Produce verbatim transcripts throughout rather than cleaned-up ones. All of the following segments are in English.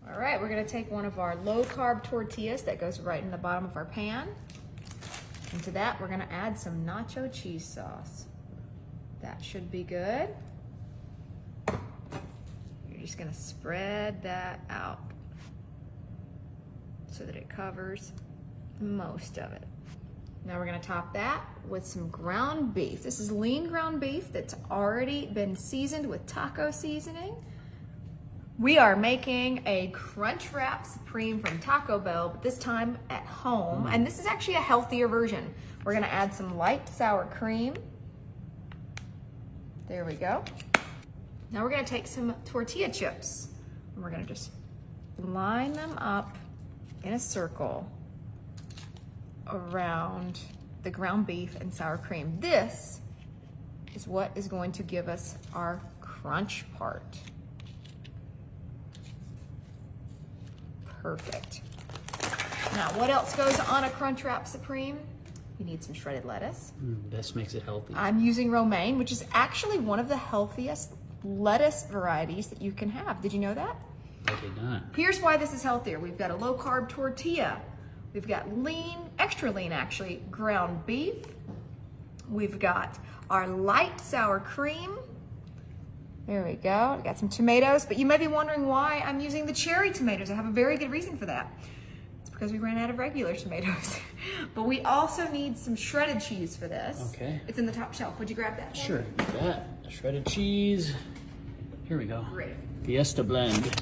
All right, we're gonna take one of our low carb tortillas that goes right in the bottom of our pan. And to that, we're gonna add some nacho cheese sauce. That should be good. You're just gonna spread that out so that it covers most of it. Now we're gonna top that with some ground beef. This is lean ground beef that's already been seasoned with taco seasoning. We are making a Crunchwrap Supreme from Taco Bell, but this time at home. And this is actually a healthier version. We're gonna add some light sour cream. There we go. Now we're gonna take some tortilla chips and we're gonna just line them up in a circle around the ground beef and sour cream. This is what is going to give us our crunch part. Perfect. Now, what else goes on a Crunchwrap Supreme? You need some shredded lettuce. Mm, this makes it healthy. I'm using romaine, which is actually one of the healthiest lettuce varieties that you can have. Did you know that? I did not. Here's why this is healthier. We've got a low carb tortilla. We've got lean, extra lean actually, ground beef. We've got our light sour cream. There we go. We got some tomatoes, but you may be wondering why I'm using the cherry tomatoes. I have a very good reason for that. It's because we ran out of regular tomatoes. But we also need some shredded cheese for this. Okay. It's in the top shelf. Would you grab that? Sure, that. Shredded cheese. Here we go. Great. Fiesta blend.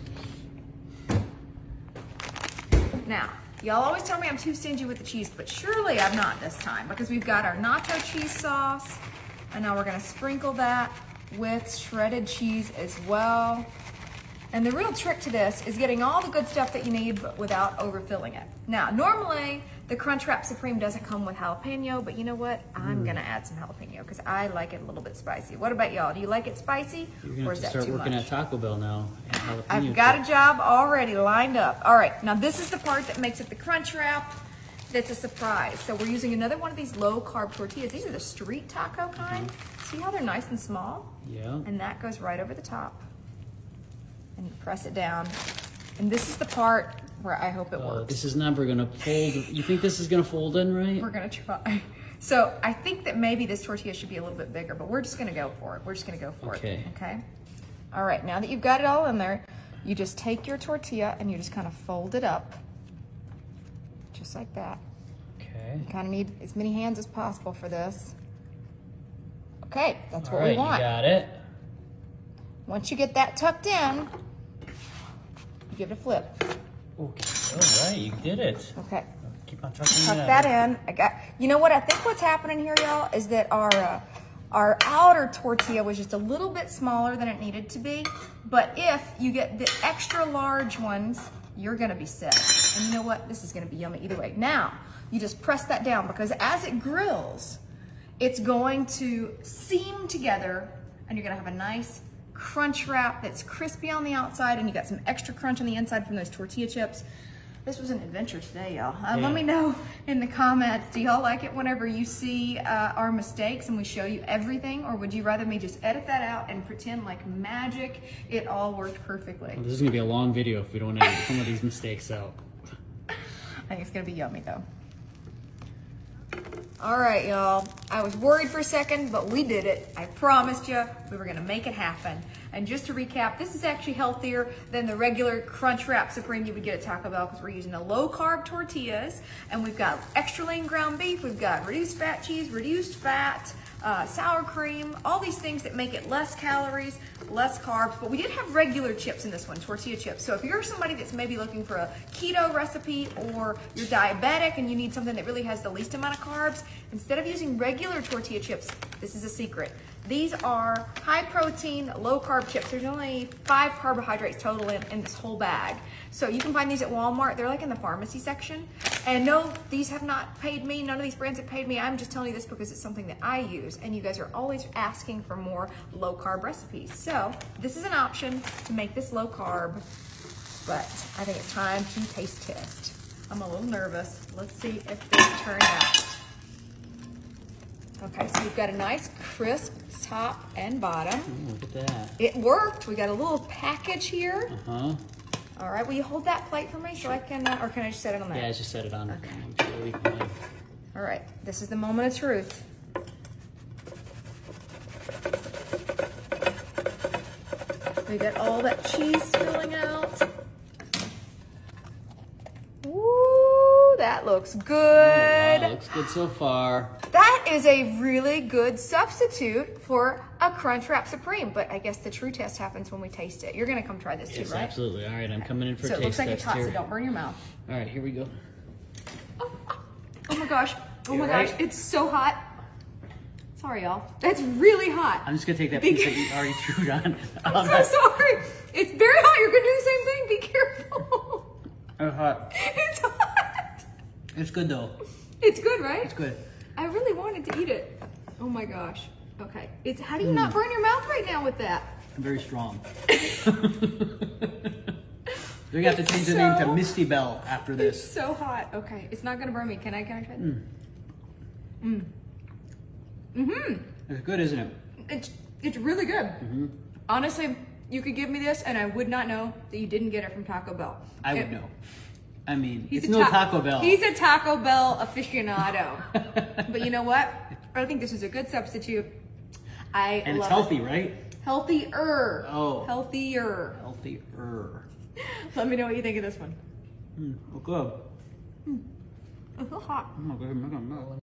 Now, y'all always tell me I'm too stingy with the cheese, but surely I'm not this time because we've got our nacho cheese sauce, and now we're gonna sprinkle that with shredded cheese as well. And the real trick to this is getting all the good stuff that you need, but without overfilling it. Now, normally the Crunchwrap Supreme doesn't come with jalapeno, but you know what? I'm mm. gonna add some jalapeno because I like it a little bit spicy. What about y'all? Do you like it spicy? You're gonna or have is to that start too working much? at Taco Bell now. I've got a job already lined up. All right, now this is the part that makes it the crunch wrap. That's a surprise. So we're using another one of these low carb tortillas. These are the street taco kind. Mm-hmm. See how they're nice and small? Yeah. And that goes right over the top. And you press it down. And this is the part where I hope it uh, works. This is never gonna fold. You think this is gonna fold in right? We're gonna try. So I think that maybe this tortilla should be a little bit bigger, but we're just gonna go for it. We're just gonna go for okay. it, okay? All right, now that you've got it all in there, you just take your tortilla and you just kind of fold it up, just like that. Okay. You kind of need as many hands as possible for this. Okay, that's all what right, we want. You got it. Once you get that tucked in, you give it a flip. Okay, all right, you did it. Okay. Keep on tucking Tuck that, that in. I got. You know what? I think what's happening here, y'all, is that our uh, our outer tortilla was just a little bit smaller than it needed to be. But if you get the extra large ones, you're gonna be set. And you know what? This is gonna be yummy either way. Now, you just press that down because as it grills, it's going to seam together and you're gonna have a nice crunch wrap that's crispy on the outside and you got some extra crunch on the inside from those tortilla chips. This was an adventure today, y'all. Uh, yeah. Let me know in the comments, do y'all like it whenever you see uh, our mistakes and we show you everything, or would you rather me just edit that out and pretend like magic it all worked perfectly? Well, this is gonna be a long video if we don't edit some of these mistakes out. I think it's gonna be yummy though. All right, y'all. I was worried for a second, but we did it. I promised you we were gonna make it happen. And just to recap, this is actually healthier than the regular Crunchwrap Supreme you would get at Taco Bell because we're using the low carb tortillas and we've got extra lean ground beef, we've got reduced fat cheese, reduced fat, uh, sour cream, all these things that make it less calories, less carbs, but we did have regular chips in this one, tortilla chips. So if you're somebody that's maybe looking for a keto recipe or you're diabetic and you need something that really has the least amount of carbs, instead of using regular tortilla chips, this is a secret. These are high protein, low carb chips. There's only five carbohydrates total in, in this whole bag. So you can find these at Walmart. They're like in the pharmacy section. And no, these have not paid me. None of these brands have paid me. I'm just telling you this because it's something that I use. And you guys are always asking for more low carb recipes. So this is an option to make this low carb, but I think it's time to taste test. I'm a little nervous. Let's see if this turned out. Okay, so we've got a nice crisp top and bottom. Ooh, look at that. It worked. We got a little package here. Uh-huh. All right, will you hold that plate for me so I can, uh, or can I just set it on there? Yeah, just set it on. Okay. I'm sure we can. All right, this is the moment of truth. We got all that cheese spilling out. Ooh, that looks good. Oh, wow, looks good so far. That is a really good substitute for a Crunchwrap Supreme, but I guess the true test happens when we taste it. You're gonna come try this Yes, too, right? absolutely. All right, I'm coming in for So a it looks taste like it's test hot, so here. don't burn your mouth. All right, here we go. Oh, oh, oh my gosh, oh You my all gosh, right? it's so hot. Sorry, y'all. That's really hot. I'm just gonna take that Be piece that you already chewed on. I'm so sorry. It's very hot. You're gonna do the same thing. Be careful. It's hot. It's hot. It's good though. It's good, right? It's good. I really wanted to eat it. Oh my gosh. Okay. It's how do you mm. not burn your mouth right now with that? I'm very strong. We're gonna have to change so, the name to Misty Bell after this. It's so hot. Okay. It's not gonna burn me. Can I can I try that? Mm. Mm. Mm-hmm. It's good, isn't it? It's it's really good. Mm-hmm. Honestly, you could give me this and I would not know that you didn't get it from Taco Bell. I it, would know. I mean, he's it's a no ta Taco Bell. He's a Taco Bell aficionado. But you know what? I think this is a good substitute. I and love it's healthy, it. right? Healthier. Oh. Healthier. Healthier. Let me know what you think of this one. Mm, oh, good. Mm. It's so hot. Oh, good.